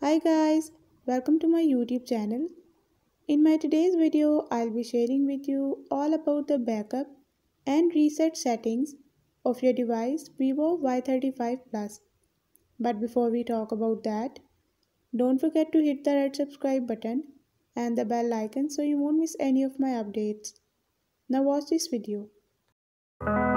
Hi guys, welcome to my YouTube channel. In my today's video, I'll be sharing with you all about the backup and reset settings of your device Vivo Y35 Plus. But before we talk about that, don't forget to hit the red subscribe button and the bell icon so you won't miss any of my updates. Now watch this video.